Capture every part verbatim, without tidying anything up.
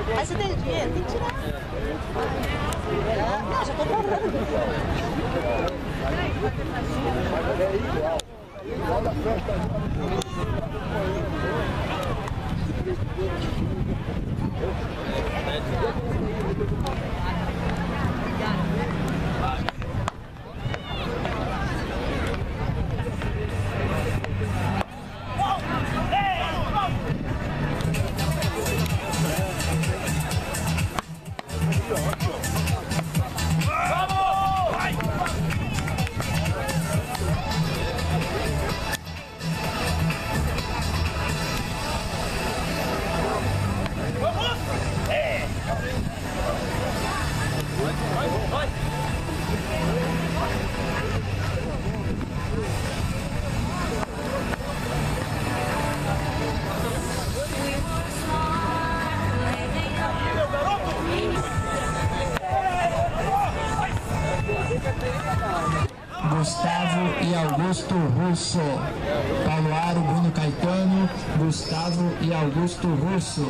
Mas você tem dinheiro? Tem que tirar. Não, já tô parando. É igual. Igual da festa. Gustavo e Augusto Russo. Paulo Aro, Bruno Caetano, Gustavo e Augusto Russo.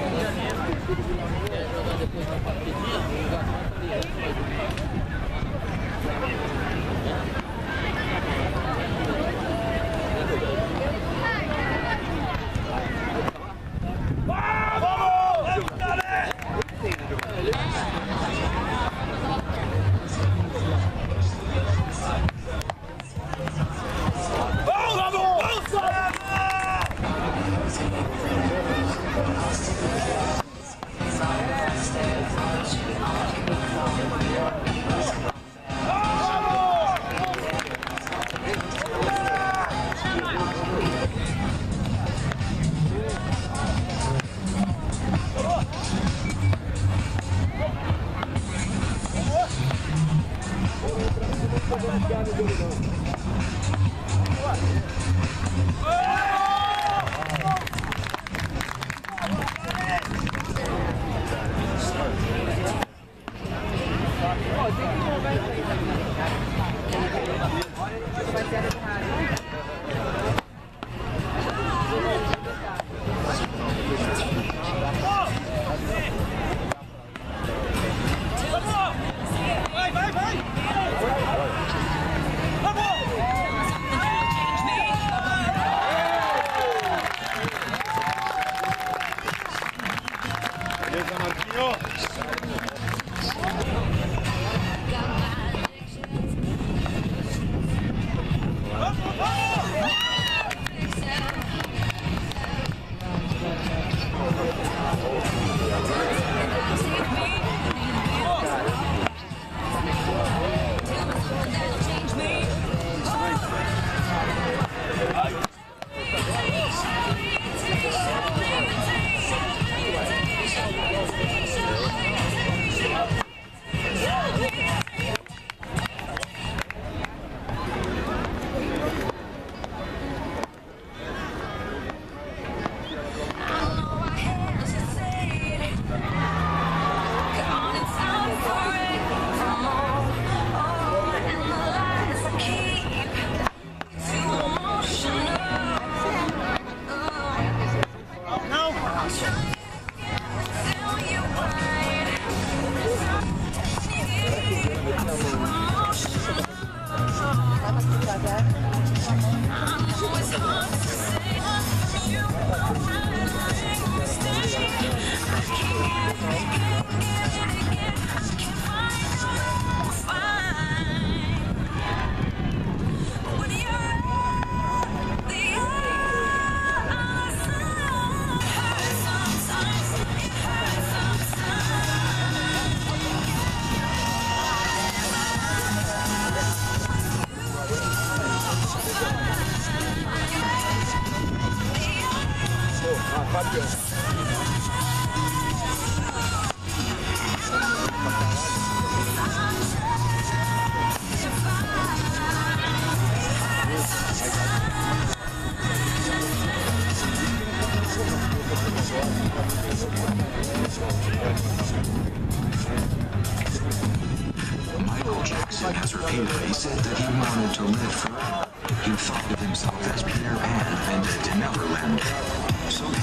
Michael Jackson has repeatedly said that he wanted to live forever. He thought of himself as Peter Pan and to Neverland. So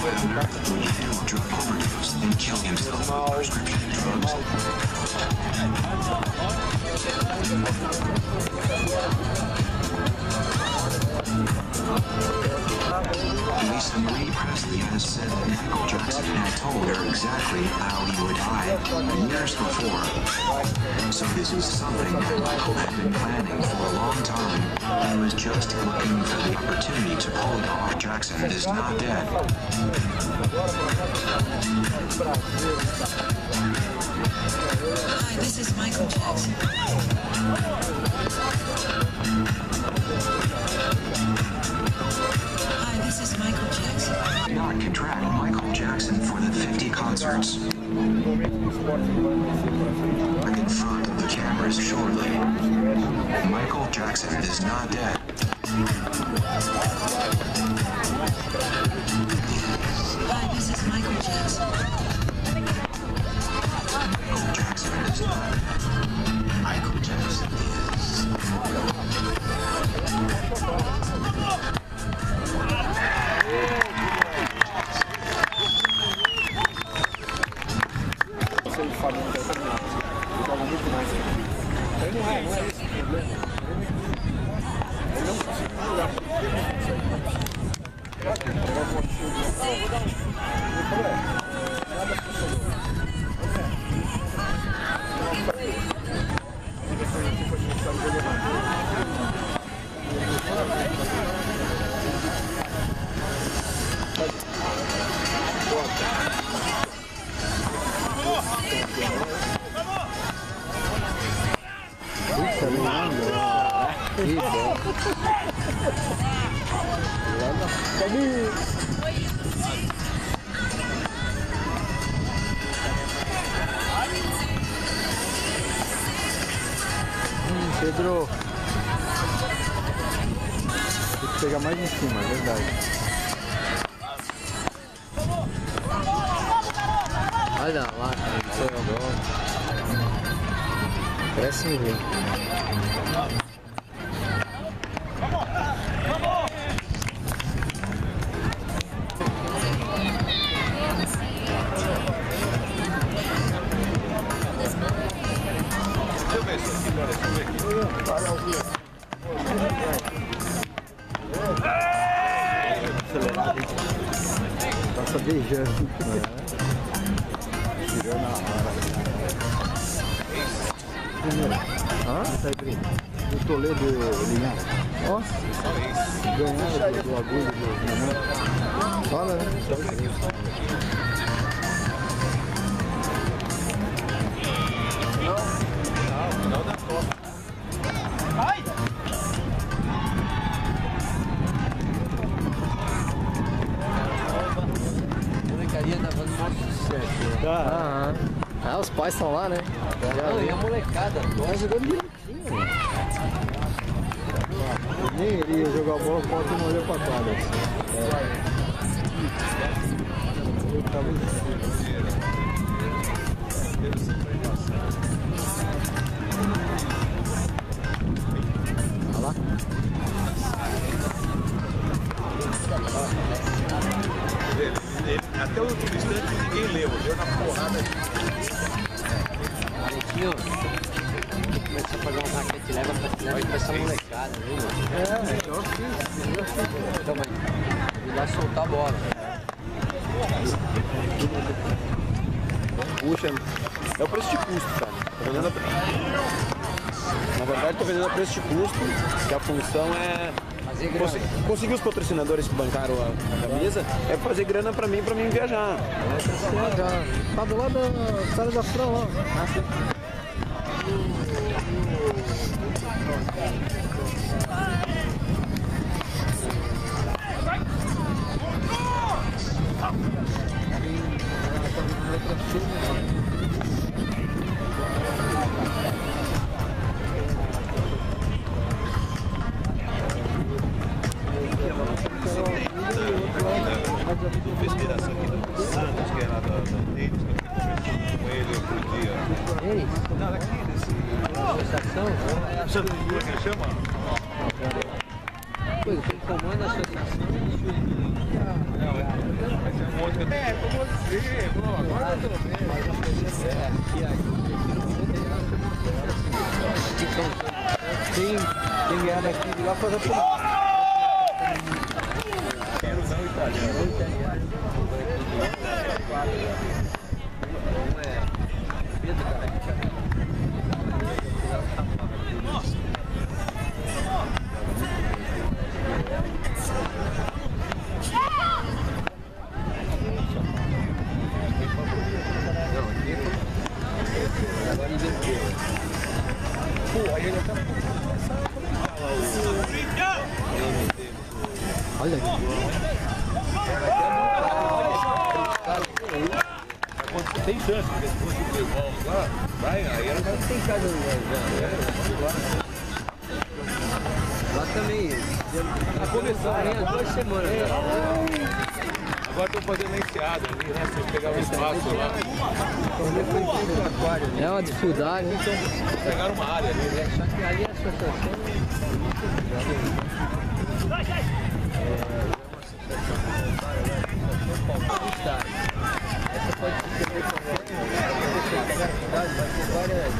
methamphetamine would fatal drug overdose and kill himself with prescription drugs. Lisa Marie Presley has said that Michael Jackson had told her exactly how he would die years before. So this is something that Michael had been planning for a long time. He was just looking for the opportunity to pull it off. Jackson is not dead. Hi, this is Michael Jackson. Hi, this is Michael Jackson. Did not contract Michael Jackson for the fifty concerts. In front of the cameras shortly. Michael Jackson is not dead. Hi, this is Michael Jackson. Michael Jackson is not dead. Michael Jackson is. Ele fala muito determinado. Ele joga muito mais. Ele não é, não é esse o problema. Ele não consegue jogar. Nada funcionou. Pedro, tem que pegar mais em cima, é verdade. Olha lá, cara, sou eu agora. Parece ninguém. Passa beijando. Tirou na hora. Primeiro. Ah, tá aí, primo. Do Toledo Linhares. Nossa. Ganharam do agulho do Linhares. Fala, né? Não. Não, final da Copa. Vai! Molecaria tava no maior sucesso. Ah, ah, os pais estão lá, né? Não, e a molecada. Tá jogando direitinho. Nem ele ia jogar bola, o Potter não olhou pra quadra. É. Eu tava em cima. Olha lá. Até o último instante ninguém leu, deu na porrada. Valentinho, começar a fazer uma raquete leva pra leva pra essa molecada, viu, mano? É, eu fiz. Então, mas ir lá soltar a bola. Puxa, é o preço de custo, cara. Tô vendendo a... Na verdade, tô vendendo a preço de custo, que a função é Cons conseguir os patrocinadores que bancaram a, a camisa, é fazer grana pra mim, pra mim viajar. Tá do lado da estrada da Fran lá. Do Festeiração aqui do Santos, que é lá da Deles, que eu fiquei conversando com ele outro dia. Eles? Não, daqui desse. Associação? Santos, como é que ele chama? Coisa, quem comanda a associação é É, como você, pô, agora eu tô Quem, quem ganhar daqui de lá faz a polícia. Quero usar o italiano. Pô, aí ele tá. Olha aqui. Tem chance, porque se fosse o igual lá, vai, aí ela vai. Tem casa lá. Lá também. Tá começando, Tem há duas semanas. agora estão fazendo a enseada ali, né? Se pegar o espaço lá. É uma dificuldade. Então, pegaram uma área ali, né? Só que ali a associação essa pode ser vai ter várias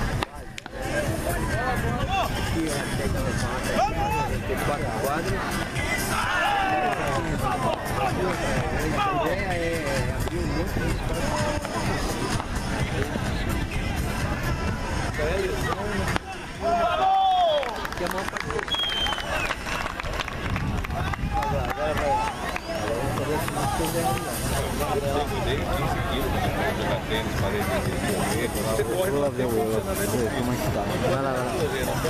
aqui tem quatro quadros. A ideia é abrir um monte de espaço. Que é uma parte. Agora vai. Vamos fazer essa coisa Eu mudei quinze quilos, né? Jogar tênis, parei de correr. Você corre, Vou lá não ver tem o funcionamento ver como é que tá. Vai lá, vai lá. físico, não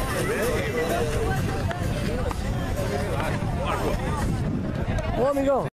pode. Ô, amigão.